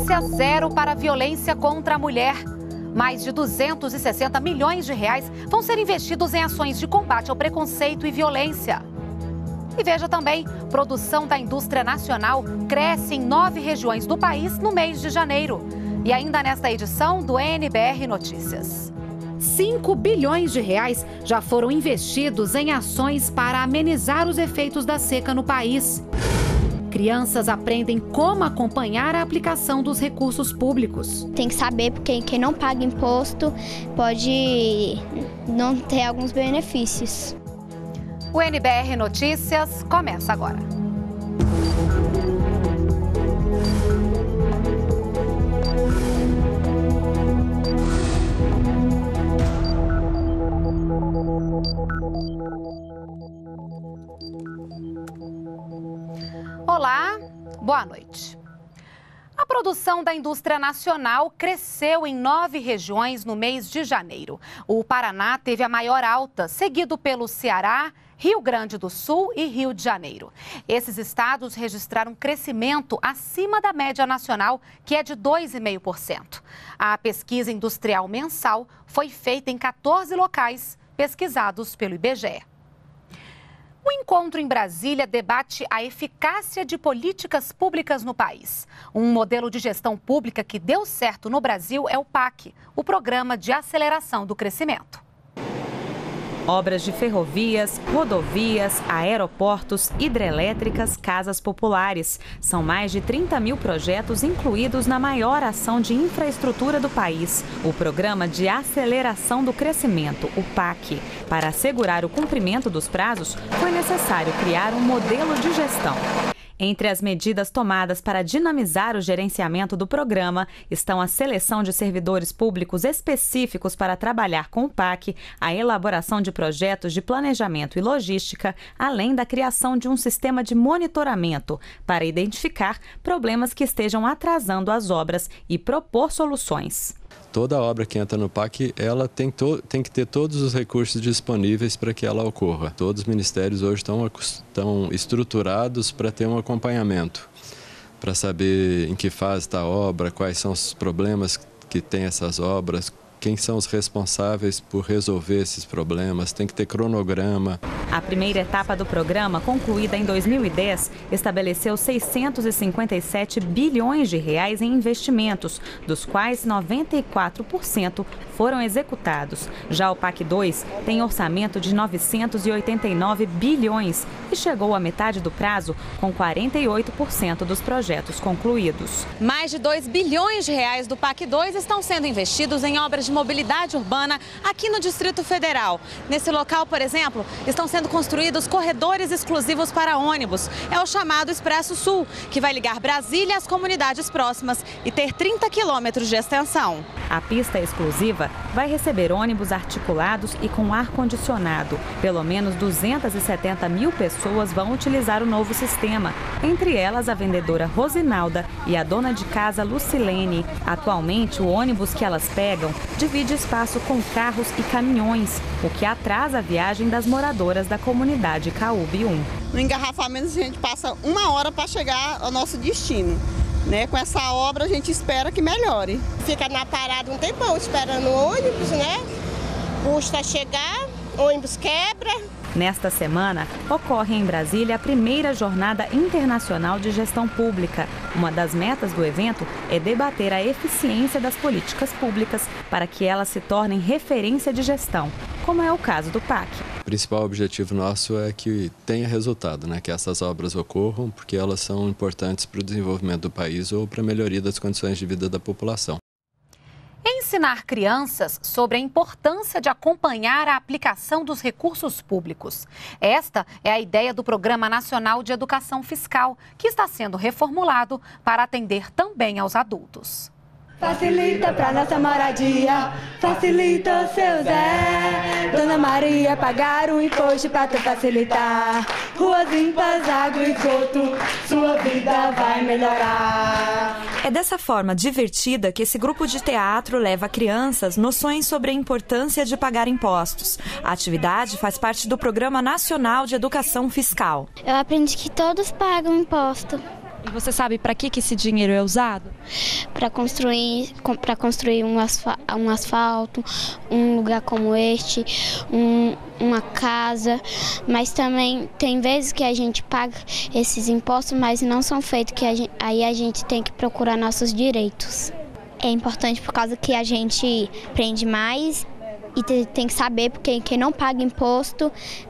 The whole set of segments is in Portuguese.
Tolerância zero para a violência contra a mulher. Mais de 260 milhões de reais vão ser investidos em ações de combate ao preconceito e violência. E veja também, produção da indústria nacional cresce em 9 regiões do país no mês de janeiro. E ainda nesta edição do NBR Notícias. 5 bilhões de reais já foram investidos em ações para amenizar os efeitos da seca no país. Crianças aprendem como acompanhar a aplicação dos recursos públicos. Tem que saber, porque quem não paga imposto pode não ter alguns benefícios. O NBR Notícias começa agora. Olá, boa noite. A produção da indústria nacional cresceu em 9 regiões no mês de janeiro. O Paraná teve a maior alta, seguido pelo Ceará, Rio Grande do Sul e Rio de Janeiro. Esses estados registraram crescimento acima da média nacional, que é de 2,5%. A pesquisa industrial mensal foi feita em 14 locais, pesquisados pelo IBGE. O encontro em Brasília debate a eficácia de políticas públicas no país. Um modelo de gestão pública que deu certo no Brasil é o PAC, o Programa de Aceleração do Crescimento. Obras de ferrovias, rodovias, aeroportos, hidrelétricas, casas populares. São mais de 30 mil projetos incluídos na maior ação de infraestrutura do país, o Programa de Aceleração do Crescimento, o PAC. Para assegurar o cumprimento dos prazos, foi necessário criar um modelo de gestão. Entre as medidas tomadas para dinamizar o gerenciamento do programa estão a seleção de servidores públicos específicos para trabalhar com o PAC, a elaboração de projetos de planejamento e logística, além da criação de um sistema de monitoramento para identificar problemas que estejam atrasando as obras e propor soluções. Toda obra que entra no PAC, ela tem que ter todos os recursos disponíveis para que ela ocorra. Todos os ministérios hoje estão estruturados para ter um acompanhamento, para saber em que fase está a obra, quais são os problemas que tem essas obras, quem são os responsáveis por resolver esses problemas, tem que ter cronograma. A primeira etapa do programa, concluída em 2010, estabeleceu 657 bilhões de reais em investimentos, dos quais 94% foram executados. Já o PAC 2 tem orçamento de 989 bilhões e chegou à metade do prazo com 48% dos projetos concluídos. Mais de 2 bilhões de reais do PAC 2 estão sendo investidos em obras de mobilidade urbana aqui no Distrito Federal. Nesse local, por exemplo, estão sendo construídos corredores exclusivos para ônibus. É o chamado Expresso Sul, que vai ligar Brasília às comunidades próximas e ter 30 quilômetros de extensão. A pista exclusiva vai receber ônibus articulados e com ar-condicionado. Pelo menos 270 mil pessoas vão utilizar o novo sistema, entre elas a vendedora Rosinalda e a dona de casa Lucilene. Atualmente, o ônibus que elas pegam divide espaço com carros e caminhões, o que atrasa a viagem das moradoras da comunidade Caúbe 1. No engarrafamento, a gente passa 1 hora para chegar ao nosso destino. Com essa obra, a gente espera que melhore. Fica na parada um tempão esperando o ônibus, Custa chegar, ônibus quebra. Nesta semana, ocorre em Brasília a primeira Jornada Internacional de Gestão Pública. Uma das metas do evento é debater a eficiência das políticas públicas para que elas se tornem referência de gestão, como é o caso do PAC. O principal objetivo nosso é que tenha resultado, que essas obras ocorram, porque elas são importantes para o desenvolvimento do país ou para a melhoria das condições de vida da população. Ensinar crianças sobre a importância de acompanhar a aplicação dos recursos públicos. Esta é a ideia do Programa Nacional de Educação Fiscal, que está sendo reformulado para atender também aos adultos. Facilita pra nossa moradia, facilita o seu Zé. Dona Maria, pagar o imposto pra te facilitar. Ruas limpas, água e esgoto, sua vida vai melhorar. É dessa forma divertida que esse grupo de teatro leva a crianças noções sobre a importância de pagar impostos. A atividade faz parte do Programa Nacional de Educação Fiscal. Eu aprendi que todos pagam imposto. E você sabe para que esse dinheiro é usado? Para construir um asfalto, um lugar como este, uma casa, mas também tem vezes que a gente paga esses impostos, mas não são feitos, aí a gente tem que procurar nossos direitos. É importante por causa que a gente aprende mais e tem que saber, porque quem não paga imposto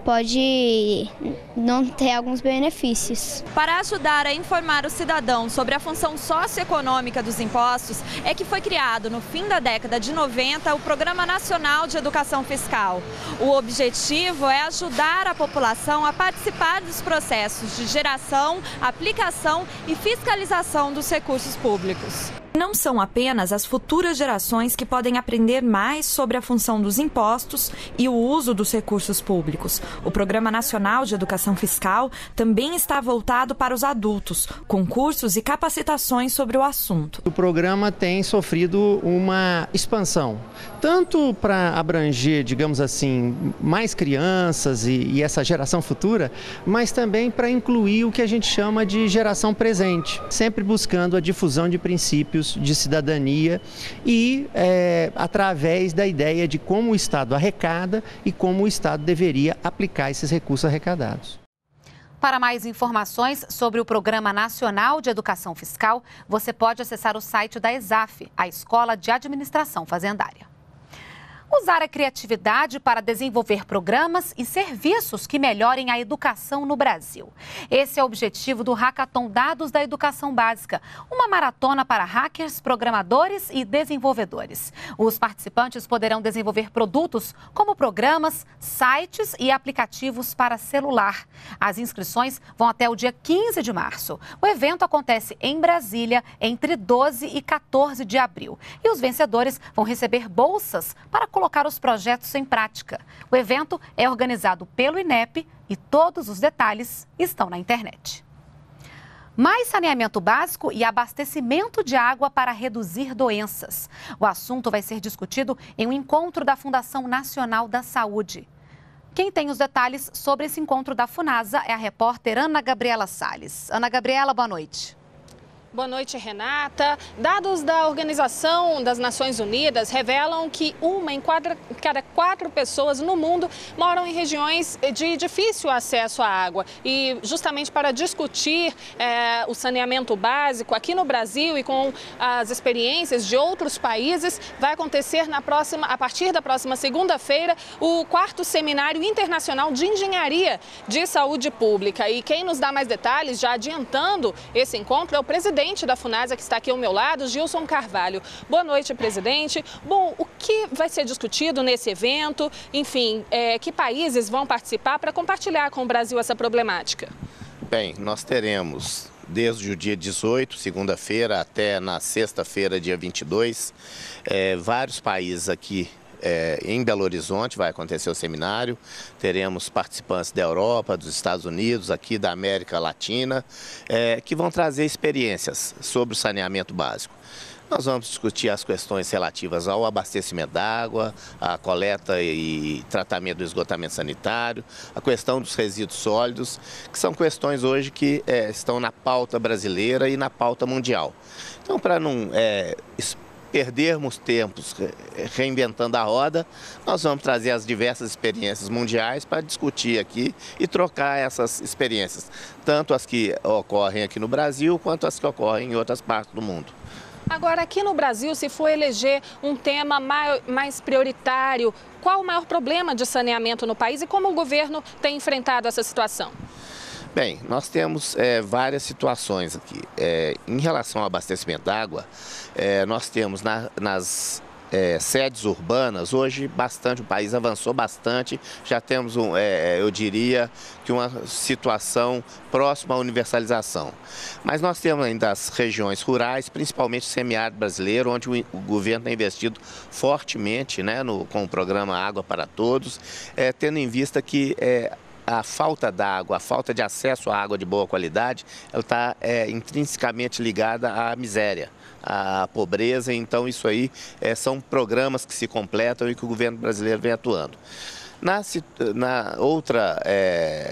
pode não ter alguns benefícios. Para ajudar a informar o cidadão sobre a função socioeconômica dos impostos, é que foi criado no fim da década de 90 o Programa Nacional de Educação Fiscal. O objetivo é ajudar a população a participar dos processos de geração, aplicação e fiscalização dos recursos públicos. Não são apenas as futuras gerações que podem aprender mais sobre a função dos impostos e o uso dos recursos públicos. O Programa Nacional de Educação Fiscal também está voltado para os adultos, com cursos e capacitações sobre o assunto. O programa tem sofrido uma expansão, tanto para abranger, digamos assim, mais crianças e essa geração futura, mas também para incluir o que a gente chama de geração presente, sempre buscando a difusão de princípios de cidadania e através da ideia de como o Estado arrecada e como o Estado deveria aplicar esses recursos arrecadados. Para mais informações sobre o Programa Nacional de Educação Fiscal, você pode acessar o site da ESAF, a Escola de Administração Fazendária. Usar a criatividade para desenvolver programas e serviços que melhorem a educação no Brasil. Esse é o objetivo do Hackathon Dados da Educação Básica, uma maratona para hackers, programadores e desenvolvedores. Os participantes poderão desenvolver produtos como programas, sites e aplicativos para celular. As inscrições vão até o dia 15 de março. O evento acontece em Brasília entre 12 e 14 de abril. E os vencedores vão receber bolsas para colocar os projetos em prática. O evento é organizado pelo INEP e todos os detalhes estão na internet. Mais saneamento básico e abastecimento de água para reduzir doenças. O assunto vai ser discutido em um encontro da Fundação Nacional da Saúde. Quem tem os detalhes sobre esse encontro da Funasa é a repórter Ana Gabriela Salles. Ana Gabriela, boa noite. Boa noite, Renata. Dados da Organização das Nações Unidas revelam que uma em cada 4 pessoas no mundo moram em regiões de difícil acesso à água. E justamente para discutir o saneamento básico aqui no Brasil e com as experiências de outros países, vai acontecer a partir da próxima segunda-feira o 4º Seminário Internacional de Engenharia de Saúde Pública. E quem nos dá mais detalhes, já adiantando esse encontro, é o presidente da Funasa, que está aqui ao meu lado, Gilson Carvalho. Boa noite, presidente. Bom, o que vai ser discutido nesse evento? Enfim, que países vão participar para compartilhar com o Brasil essa problemática? Bem, nós teremos desde o dia 18, segunda-feira, até na sexta-feira, dia 22, vários países aqui em Belo Horizonte vai acontecer o seminário. Teremos participantes da Europa, dos Estados Unidos, aqui da América Latina, que vão trazer experiências sobre o saneamento básico. Nós vamos discutir as questões relativas ao abastecimento da água, a coleta e tratamento do esgotamento sanitário, a questão dos resíduos sólidos, que são questões hoje que estão na pauta brasileira e na pauta mundial. Então, para não perdermos tempos reinventando a roda, nós vamos trazer as diversas experiências mundiais para discutir aqui e trocar essas experiências, tanto as que ocorrem aqui no Brasil, quanto as que ocorrem em outras partes do mundo. Agora, aqui no Brasil, se for eleger um tema mais prioritário, qual o maior problema de saneamento no país e como o governo tem enfrentado essa situação? Bem, nós temos várias situações aqui. Em relação ao abastecimento d'água, nós temos nas sedes urbanas, hoje o país avançou bastante, já temos, eu diria, que uma situação próxima à universalização. Mas nós temos ainda as regiões rurais, principalmente o semiárido brasileiro, onde o governo tem investido fortemente, né, com o programa Água para Todos, tendo em vista que a falta d'água, a falta de acesso à água de boa qualidade, ela está intrinsecamente ligada à miséria, à pobreza. Então isso aí são programas que se completam e que o governo brasileiro vem atuando. Na outra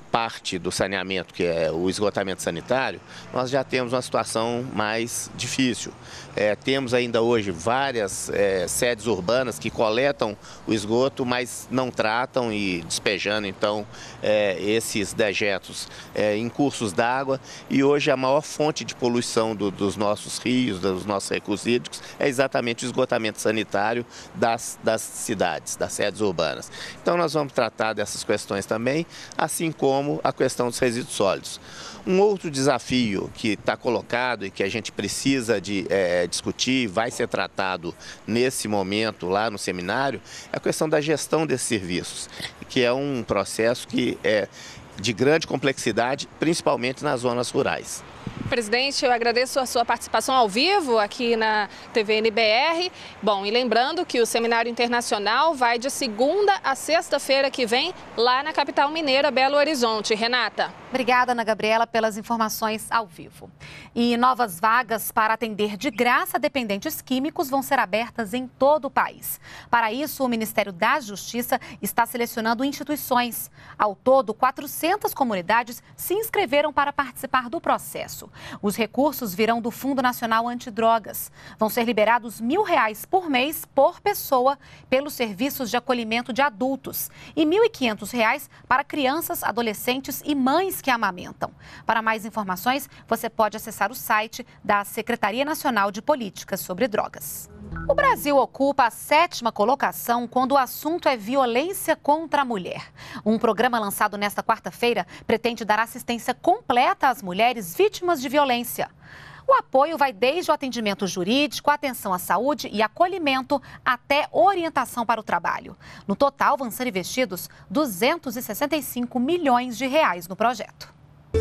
parte do saneamento, que é o esgotamento sanitário, nós já temos uma situação mais difícil. Temos ainda hoje várias sedes urbanas que coletam o esgoto, mas não tratam e despejando, então, esses dejetos em cursos d'água. E hoje a maior fonte de poluição dos nossos rios, dos nossos recursos hídricos, é exatamente o esgotamento sanitário das cidades, das sedes urbanas. Então nós vamos tratar dessas questões também, assim como a questão dos resíduos sólidos. Um outro desafio que está colocado e que a gente precisa de discutir, vai ser tratado nesse momento lá no seminário, é a questão da gestão desses serviços, que é um processo que é de grande complexidade, principalmente nas zonas rurais. Presidente, eu agradeço a sua participação ao vivo aqui na TV NBR. Bom, e lembrando que o Seminário Internacional vai de segunda a sexta-feira que vem lá na capital mineira, Belo Horizonte. Renata. Obrigada, Ana Gabriela, pelas informações ao vivo. E novas vagas para atender de graça dependentes químicos vão ser abertas em todo o país. Para isso, o Ministério da Justiça está selecionando instituições. Ao todo, 400 comunidades se inscreveram para participar do processo. Os recursos virão do Fundo Nacional Antidrogas. Vão ser liberados R$1.000 por mês por pessoa pelos serviços de acolhimento de adultos e R$1.500 para crianças, adolescentes e mães que amamentam. Para mais informações, você pode acessar o site da Secretaria Nacional de Políticas sobre Drogas. O Brasil ocupa a 7ª colocação quando o assunto é violência contra a mulher. Um programa lançado nesta quarta-feira pretende dar assistência completa às mulheres vítimas de violência. O apoio vai desde o atendimento jurídico, atenção à saúde e acolhimento até orientação para o trabalho. No total, vão ser investidos R$265 milhões no projeto.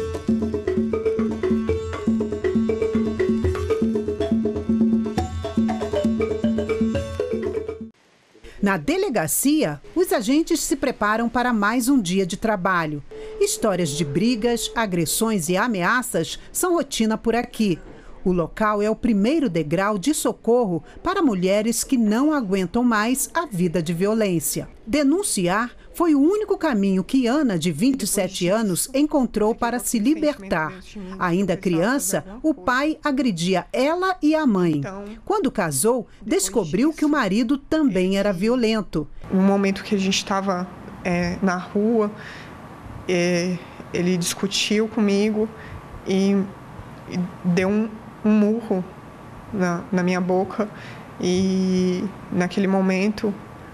Na delegacia, os agentes se preparam para mais um dia de trabalho. Histórias de brigas, agressões e ameaças são rotina por aqui. O local é o primeiro degrau de socorro para mulheres que não aguentam mais a vida de violência. Denunciar foi o único caminho que Ana, de 27 anos, encontrou para se libertar. Ainda criança, o pai agredia ela e a mãe. Quando casou, descobriu que o marido também era violento. No momento que a gente estava na rua, ele discutiu comigo e deu um murro na minha boca. E naquele momento,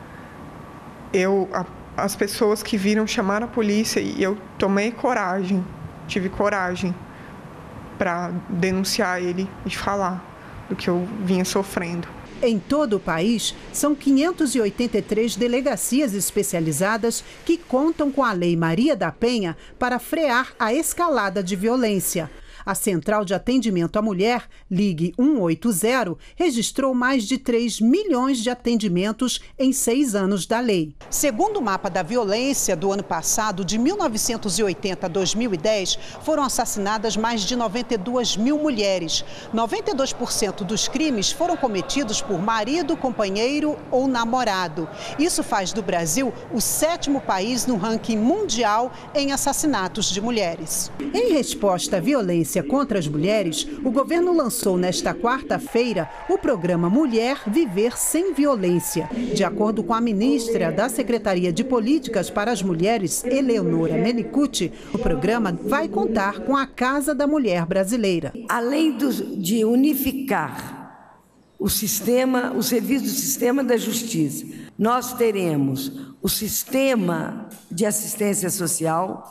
as pessoas que viram chamaram a polícia e eu tomei coragem, tive coragem para denunciar ele e falar do que eu vinha sofrendo. Em todo o país, são 583 delegacias especializadas que contam com a Lei Maria da Penha para frear a escalada de violência. A Central de Atendimento à Mulher, Ligue 180, registrou mais de 3 milhões de atendimentos em 6 anos da lei. Segundo o mapa da violência do ano passado, de 1980 a 2010, foram assassinadas mais de 92 mil mulheres. 92% dos crimes foram cometidos por marido, companheiro ou namorado. Isso faz do Brasil o 7º país no ranking mundial em assassinatos de mulheres. Em resposta à violência contra as mulheres, o governo lançou nesta quarta-feira o programa Mulher Viver Sem Violência. De acordo com a ministra da Secretaria de Políticas para as Mulheres, Eleonora Menicucci, o programa vai contar com a Casa da Mulher Brasileira. Além de unificar o serviço do sistema da justiça, nós teremos o sistema de assistência social,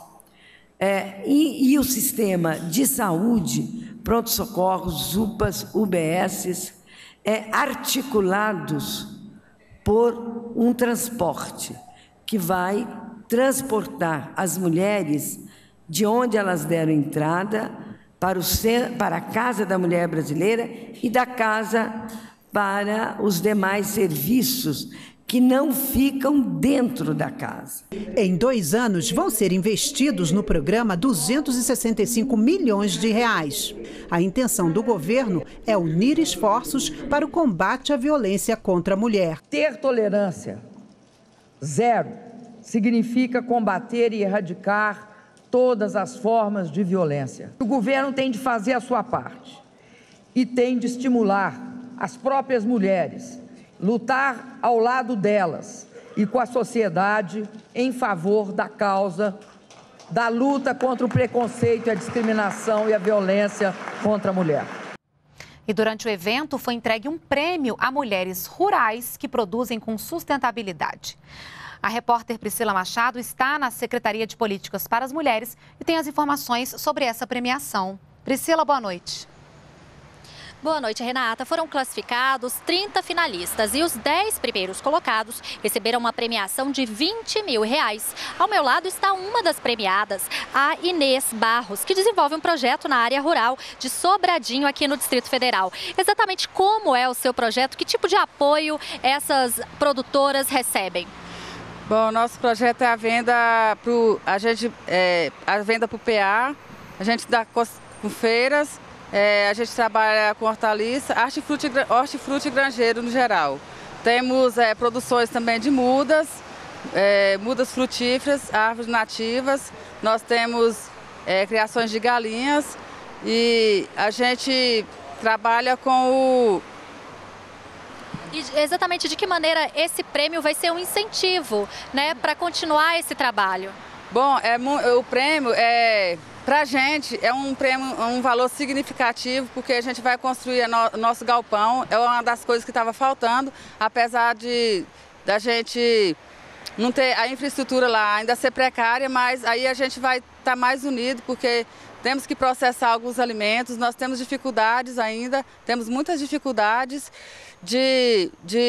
e o sistema de saúde, pronto-socorros, UPAs, UBSs, articulados por um transporte que vai transportar as mulheres de onde elas deram entrada para a Casa da Mulher Brasileira e da casa para os demais serviços que não ficam dentro da casa. Em 2 anos, vão ser investidos no programa R$265 milhões. A intenção do governo é unir esforços para o combate à violência contra a mulher. Ter tolerância zero significa combater e erradicar todas as formas de violência. O governo tem de fazer a sua parte e tem de estimular as próprias mulheres, lutar ao lado delas e com a sociedade em favor da causa da luta contra o preconceito, a discriminação e a violência contra a mulher. E durante o evento foi entregue um prêmio a mulheres rurais que produzem com sustentabilidade. A repórter Priscila Machado está na Secretaria de Políticas para as Mulheres e tem as informações sobre essa premiação. Priscila, boa noite. Boa noite, Renata. Foram classificados 30 finalistas e os 10 primeiros colocados receberam uma premiação de R$20 mil. Ao meu lado está uma das premiadas, a Inês Barros, que desenvolve um projeto na área rural de Sobradinho, aqui no Distrito Federal. Exatamente como é o seu projeto? Que tipo de apoio essas produtoras recebem? Bom, nosso projeto é a venda para o PA, a gente dá com feiras. A gente trabalha com hortaliça, hortifruti e granjeiro no geral. Temos produções também de mudas, mudas frutíferas, árvores nativas. Nós temos criações de galinhas e a gente trabalha com o... E exatamente de que maneira esse prêmio vai ser um incentivo, né, para continuar esse trabalho? Bom, o prêmio para a gente é um prêmio, um valor significativo, porque a gente vai construir o nosso galpão. É uma das coisas que estava faltando, apesar da gente não ter a infraestrutura lá ainda ser precária, mas aí a gente vai estar mais unido, porque temos que processar alguns alimentos. Nós temos dificuldades ainda, temos muitas dificuldades de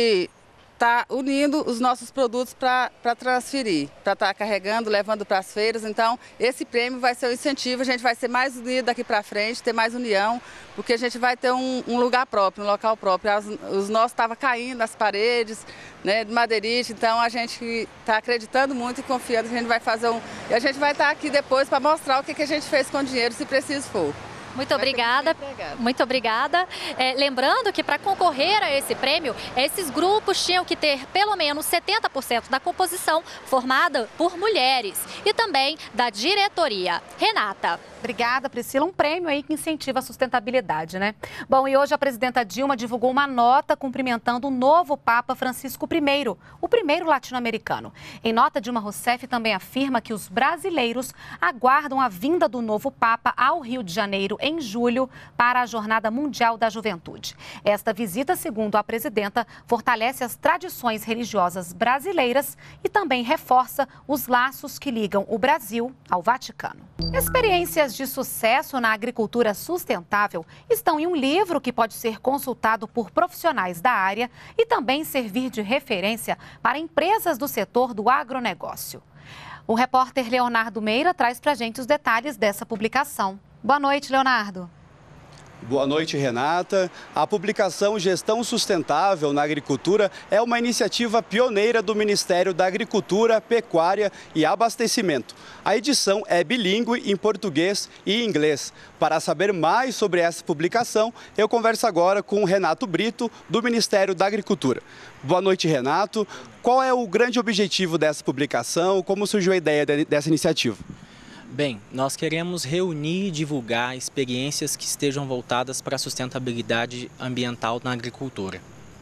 estar unindo os nossos produtos para transferir, para estar carregando, levando para as feiras. Então, esse prêmio vai ser um incentivo, a gente vai ser mais unido daqui para frente, ter mais união, porque a gente vai ter um lugar próprio, um local próprio. Os nossos estavam caindo nas paredes, né, de madeirite, então a gente está acreditando muito e confiando que a gente vai fazer E a gente vai estar aqui depois para mostrar o que a gente fez com o dinheiro, se preciso for. Muito obrigada. Muito obrigada. Lembrando que para concorrer a esse prêmio, esses grupos tinham que ter pelo menos 70% da composição formada por mulheres e também da diretoria. Renata. Obrigada, Priscila. Um prêmio aí que incentiva a sustentabilidade, né? Bom, e hoje a presidenta Dilma divulgou uma nota cumprimentando o novo Papa Francisco I, o primeiro latino-americano. Em nota, Dilma Rousseff também afirma que os brasileiros aguardam a vinda do novo Papa ao Rio de Janeiro em julho para a Jornada Mundial da Juventude. Esta visita, segundo a presidenta, fortalece as tradições religiosas brasileiras e também reforça os laços que ligam o Brasil ao Vaticano. Experiências de sucesso na agricultura sustentável estão em um livro que pode ser consultado por profissionais da área e também servir de referência para empresas do setor do agronegócio. O repórter Leonardo Meira traz para a gente os detalhes dessa publicação. Boa noite, Leonardo. Boa noite, Renata. A publicação Gestão Sustentável na Agricultura é uma iniciativa pioneira do Ministério da Agricultura, Pecuária e Abastecimento. A edição é bilíngue em português e inglês. Para saber mais sobre essa publicação, eu converso agora com o Renato Brito, do Ministério da Agricultura. Boa noite, Renato. Qual é o grande objetivo dessa publicação? Como surgiu a ideia dessa iniciativa? Bem, nós queremos reunir e divulgar experiências que estejam voltadas para a sustentabilidade ambiental na agricultura.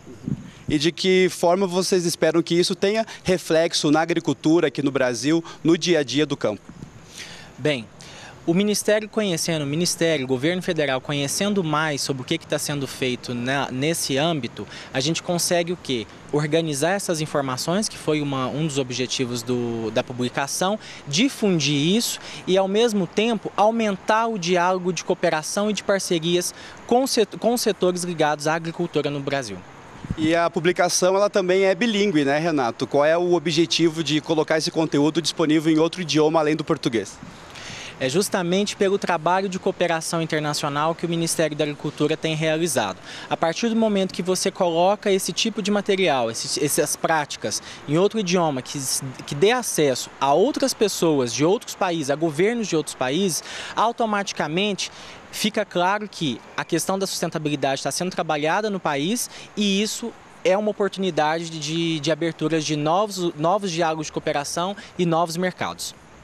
E de que forma vocês esperam que isso tenha reflexo na agricultura aqui no Brasil, no dia a dia do campo? Bem, o Ministério conhecendo, o Governo Federal conhecendo mais sobre o que está sendo feito nesse âmbito, a gente consegue o quê? Organizar essas informações, que foi um dos objetivos da publicação, difundir isso e, ao mesmo tempo, aumentar o diálogo de cooperação e de parcerias com os setores ligados à agricultura no Brasil. E a publicação ela também é bilíngue, né, Renato? Qual é o objetivo de colocar esse conteúdo disponível em outro idioma além do português? É justamente pelo trabalho de cooperação internacional que o Ministério da Agricultura tem realizado. A partir do momento que você coloca esse tipo de material, essas práticas em outro idioma, que dê acesso a outras pessoas de outros países, a governos de outros países, automaticamente fica claro que a questão da sustentabilidade está sendo trabalhada no país e isso é uma oportunidade de abertura de novos diálogos de cooperação e novos mercados.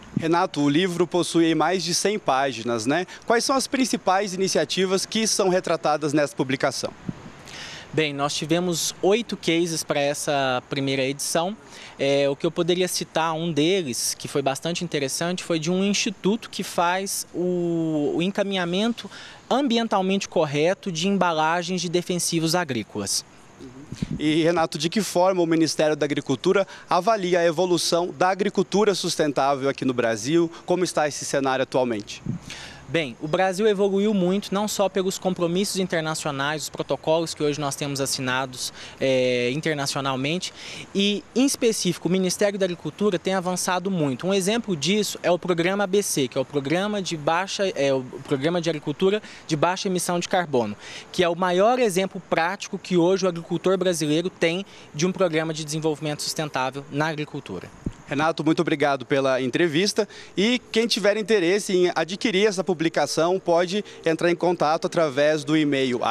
Renato, o livro possui mais de 100 páginas, né? Quais são as principais iniciativas que são retratadas nessa publicação? Bem, nós tivemos 8 cases para essa primeira edição. O que eu poderia citar, um deles, que foi bastante interessante, foi de um instituto que faz o encaminhamento ambientalmente correto de embalagens de defensivos agrícolas. E, Renato, de que forma o Ministério da Agricultura avalia a evolução da agricultura sustentável aqui no Brasil? Como está esse cenário atualmente? Bem, o Brasil evoluiu muito, não só pelos compromissos internacionais, os protocolos que hoje nós temos assinados internacionalmente, e, em específico, o Ministério da Agricultura tem avançado muito. Um exemplo disso é o Programa ABC, que é o Programa de Agricultura de Baixa Emissão de Carbono, que é o maior exemplo prático que hoje o agricultor brasileiro tem de um programa de desenvolvimento sustentável na agricultura. Renato, muito obrigado pela entrevista e quem tiver interesse em adquirir essa publicação pode entrar em contato através do e-mail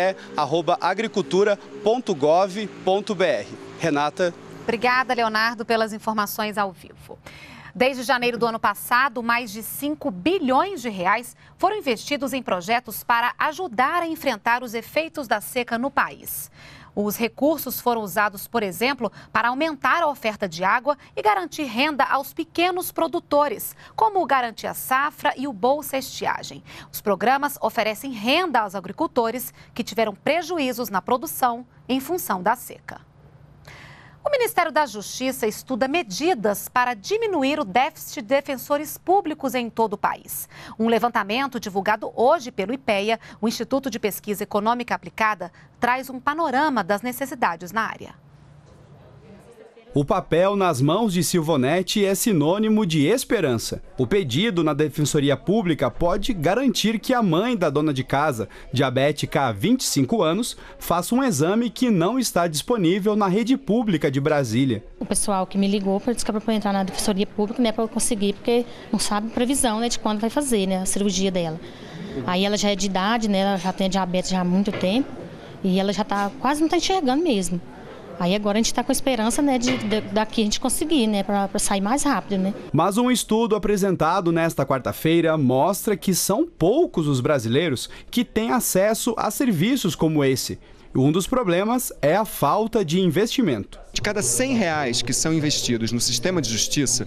age@agricultura.gov.br. Renata. Obrigada, Leonardo, pelas informações ao vivo. Desde janeiro do ano passado, mais de 5 bilhões de reais foram investidos em projetos para ajudar a enfrentar os efeitos da seca no país. Os recursos foram usados, por exemplo, para aumentar a oferta de água e garantir renda aos pequenos produtores, como o Garantia Safra e o Bolsa Estiagem. Os programas oferecem renda aos agricultores que tiveram prejuízos na produção em função da seca. O Ministério da Justiça estuda medidas para diminuir o déficit de defensores públicos em todo o país. Um levantamento divulgado hoje pelo IPEA, o Instituto de Pesquisa Econômica Aplicada, traz um panorama das necessidades na área. O papel nas mãos de Silvonete é sinônimo de esperança. O pedido na Defensoria Pública pode garantir que a mãe da dona de casa, diabética há 25 anos, faça um exame que não está disponível na rede pública de Brasília. O pessoal que me ligou disse que era para entrar na Defensoria Pública, né, para eu conseguir, porque não sabe previsão, né, de quando vai fazer, né, a cirurgia dela. Aí ela já é de idade, né, ela já tem diabetes já há muito tempo e ela já quase não está enxergando mesmo. Aí agora a gente está com esperança, né, daqui a gente conseguir, né, para sair mais rápido, né. Mas um estudo apresentado nesta quarta-feira mostra que são poucos os brasileiros que têm acesso a serviços como esse. Um dos problemas é a falta de investimento. De cada R$100 que são investidos no sistema de justiça,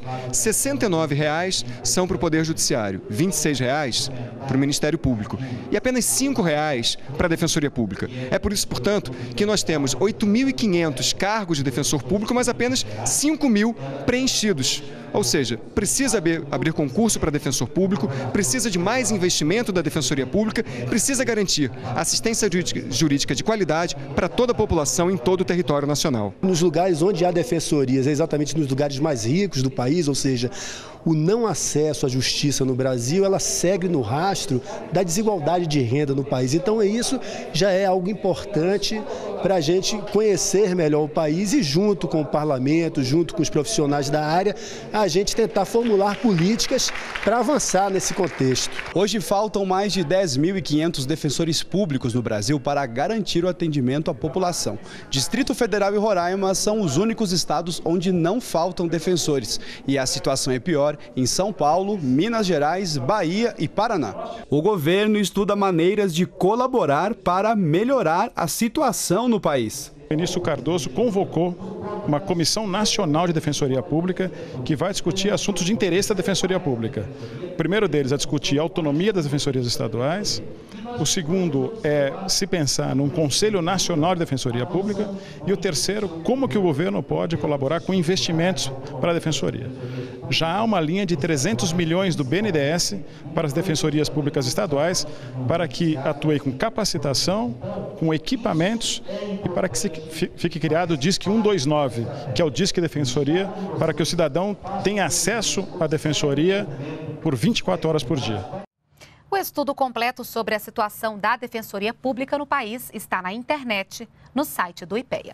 R$69 são para o Poder Judiciário, R$26 para o Ministério Público e apenas R$5 para a Defensoria Pública. É por isso, portanto, que nós temos 8.500 cargos de defensor público, mas apenas 5.000 preenchidos. Ou seja, precisa abrir concurso para defensor público, precisa de mais investimento da Defensoria Pública, precisa garantir assistência jurídica de qualidade para toda a população em todo o território nacional. Nos lugares onde há defensorias, é exatamente nos lugares mais ricos do país, ou seja, o não acesso à justiça no Brasil, ela segue no rastro da desigualdade de renda no país. Então, isso já é algo importante para a gente conhecer melhor o país e, junto com o parlamento, junto com os profissionais da área, a gente tentar formular políticas para avançar nesse contexto. Hoje faltam mais de 10.500 defensores públicos no Brasil para garantir o atendimento à população. Distrito Federal e Roraima são os únicos estados onde não faltam defensores. E a situação é pior em São Paulo, Minas Gerais, Bahia e Paraná. O governo estuda maneiras de colaborar para melhorar a situação no país. O ministro Cardoso convocou uma Comissão Nacional de Defensoria Pública que vai discutir assuntos de interesse da Defensoria Pública. O primeiro deles é discutir a autonomia das defensorias estaduais. O segundo é se pensar num Conselho Nacional de Defensoria Pública. E o terceiro, como que o governo pode colaborar com investimentos para a Defensoria. Já há uma linha de 300 milhões do BNDES para as defensorias públicas estaduais, para que atue com capacitação, com equipamentos e para que fique criado o DISC 129, que é o DISC Defensoria, para que o cidadão tenha acesso à defensoria por 24 horas por dia. O estudo completo sobre a situação da Defensoria Pública no país está na internet, no site do IPEA.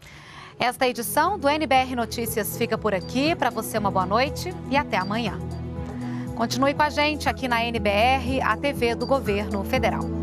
Esta edição do NBR Notícias fica por aqui. Para você, uma boa noite e até amanhã. Continue com a gente aqui na NBR, a TV do Governo Federal.